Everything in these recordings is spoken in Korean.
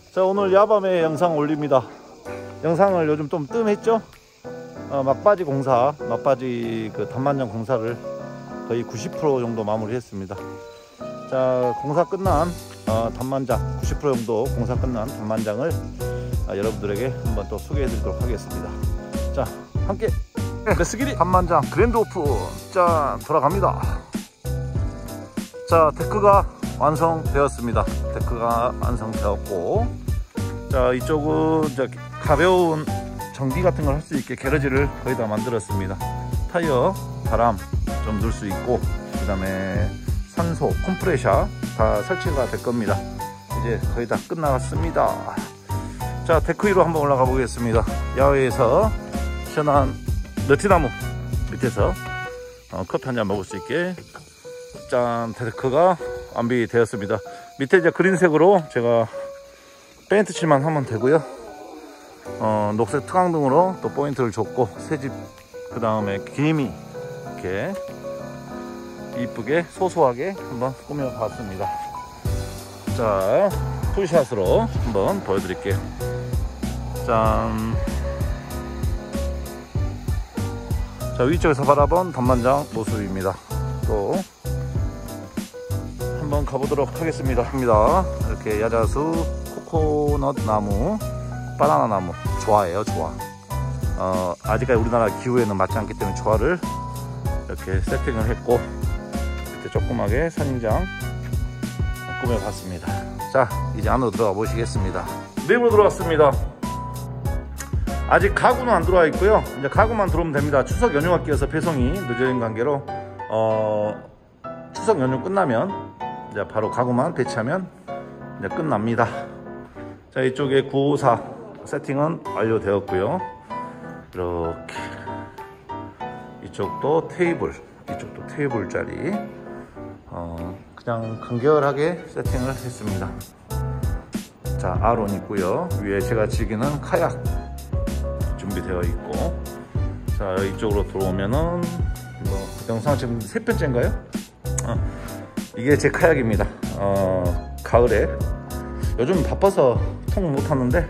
자, 오늘 야밤에 영상 올립니다. 영상을 요즘 좀 뜸했죠? 막바지 공사, 막바지 그 단만장 공사를 거의 90% 정도 마무리했습니다. 자, 공사 끝난 단만장 90% 정도 공사 끝난 단만장을 여러분들에게 한번 또 소개해 드리도록 하겠습니다. 자, 함께 레스기리 단만장 그랜드 오픈 짠 돌아갑니다. 자, 데크가 완성되었습니다. 데크가 완성되었고, 자, 이쪽은 이제 가벼운 정비 같은 걸 할 수 있게 게러지를 거의 다 만들었습니다. 타이어 바람 좀 넣을 수 있고, 그 다음에 산소 컴프레셔 다 설치가 될 겁니다. 이제 거의 다 끝나갔습니다. 자, 데크 위로 한번 올라가 보겠습니다. 야외에서 시원한 너티나무 밑에서 커피 한잔 먹을 수 있게 짠 데크가 완비되었습니다. 밑에 이제 그린색으로 제가 페인트 칠만 하면 되고요. 녹색 특강등으로 또 포인트를 줬고, 새집 그 다음에 개미 이렇게 이쁘게 소소하게 한번 꾸며 봤습니다. 자, 풀샷으로 한번 보여드릴게요. 짠. 자, 위쪽에서 바라본 단만장 모습입니다. 또 한번 가보도록 하겠습니다. 이렇게 야자수, 코코넛 나무, 바나나 나무 조화예요. 조화. 아직까지 우리나라 기후에는 맞지 않기 때문에 조화를 이렇게 세팅을 했고, 밑에 조그맣게 선인장 꾸며봤습니다. 자, 이제 안으로 들어가 보시겠습니다. 내부로 들어왔습니다. 아직 가구는 안 들어와 있고요. 이제 가구만 들어오면 됩니다. 추석 연휴가 끼어서 배송이 늦어진 관계로 추석 연휴 끝나면 이제 바로 가구만 배치하면 이제 끝납니다. 자, 이쪽에 954 세팅은 완료되었고요. 이렇게 이쪽도 테이블, 이쪽도 테이블 자리 그냥 간결하게 세팅을 했습니다. 자, 아론 있고요. 위에 제가 즐기는 카약 준비되어 있고, 자, 이쪽으로 들어오면은 영상 지금 세 번째인가요? 이게 제 카약입니다. 가을에 요즘 바빠서 통 못 하는데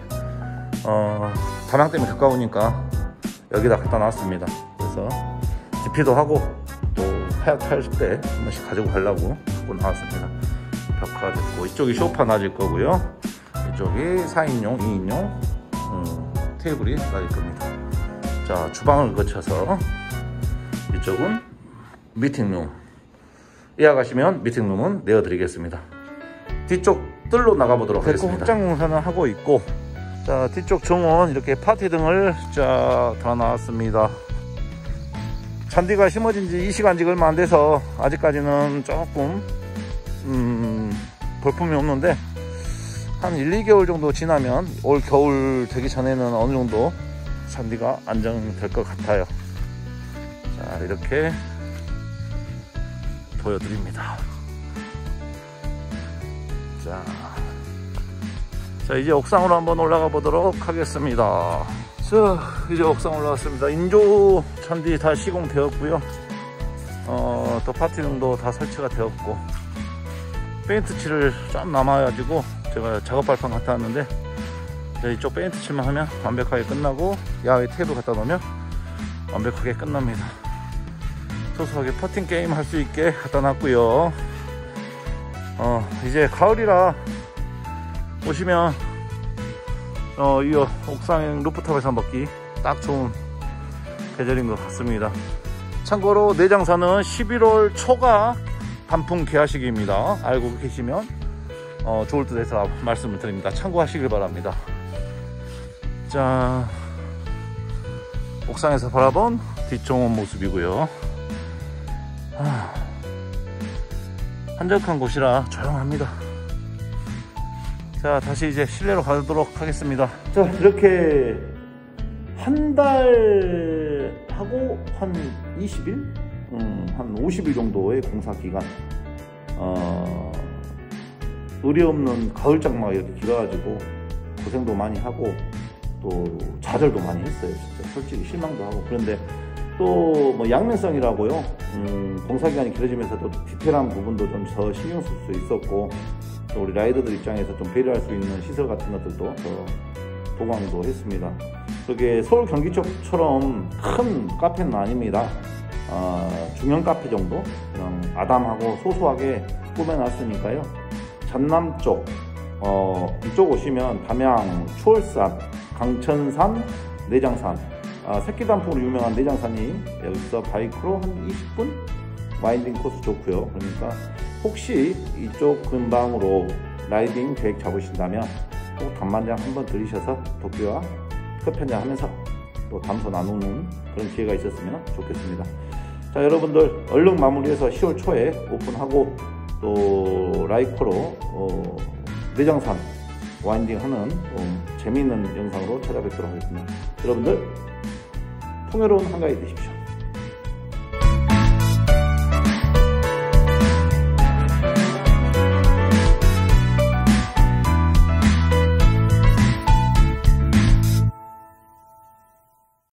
다낭 때문에 가까우니까 여기다 갖다 놨습니다. 그래서 GP도 하고 또 카약 탈 때 한 번씩 가지고 가려고 갖고 나왔습니다. 벽화 됐고, 이쪽이 소파 놔질 거고요. 이쪽이 4인용, 2인용 테이블이 놔질 겁니다. 자, 주방을 거쳐서 이쪽은 미팅룸. 이하 가시면 미팅룸은 내어드리겠습니다. 뒤쪽 뜰로 나가보도록 하겠습니다. 확장 공사는 하고 있고, 자, 뒤쪽 정원 이렇게 파티 등을 쫙 다 나왔습니다. 잔디가 심어진 지 이 시간 지가 얼마 안 돼서 아직까지는 조금 볼품이 없는데, 한 1-2개월 정도 지나면 올 겨울 되기 전에는 어느 정도 잔디가 안정될 것 같아요. 자, 이렇게 보여드립니다. 자, 이제 옥상으로 한번 올라가 보도록 하겠습니다. 자, 이제 옥상 올라왔습니다. 인조 잔디 다 시공되었고요. 또 파티등도 다 설치가 되었고, 페인트 칠을 좀 남아가지고 제가 작업 발판 갖다 놨는데, 이쪽 페인트 칠만 하면 완벽하게 끝나고, 야외 테이블 갖다 놓으면 완벽하게 끝납니다. 소소하게 퍼팅 게임 할 수 있게 갖다 놨고요. 이제 가을이라 오시면 이 옥상 루프탑에서 먹기 딱 좋은 계절인 것 같습니다. 참고로 내장사는 11월 초가 단풍 개화식입니다. 알고 계시면 좋을 듯 해서 말씀을 드립니다. 참고하시길 바랍니다. 자, 옥상에서 바라본 뒷정원 모습이고요. 한적한 곳이라 조용합니다. 자, 다시 이제 실내로 가도록 하겠습니다. 자, 이렇게 한 달 하고 한 20일? 한 50일 정도의 공사 기간, 의리 없는 가을장마가 이렇게 길어가지고 고생도 많이 하고 또 좌절도 많이 했어요. 진짜 솔직히 실망도 하고. 그런데 또 뭐 양면성이라고요. 공사 기간이 길어지면서도 디테일한 부분도 좀 더 신경 쓸 수 있었고, 또 우리 라이더들 입장에서 좀 배려할 수 있는 시설 같은 것들도 더 보강도 했습니다. 그게 서울 경기쪽처럼 큰 카페는 아닙니다. 중형 카페 정도 그냥 아담하고 소소하게 꾸며놨으니까요. 전남 쪽 이쪽 오시면 담양, 추월산, 강천산, 내장산 새끼 단풍으로 유명한 내장산이 여기서 바이크로 한 20분 와인딩 코스 좋고요. 그러니까 혹시 이쪽 근방으로 라이딩 계획 잡으신다면 꼭 단만장 한번 들리셔서 도쿄와 커피 한잔 하면서 또 담소 나누는 그런 기회가 있었으면 좋겠습니다. 자, 여러분들 얼른 마무리해서 10월 초에 오픈하고 또 라이커로 내장산 와인딩 하는 재미있는 영상으로 찾아뵙도록 하겠습니다. 여러분들 풍요로운 한가위 되십시오.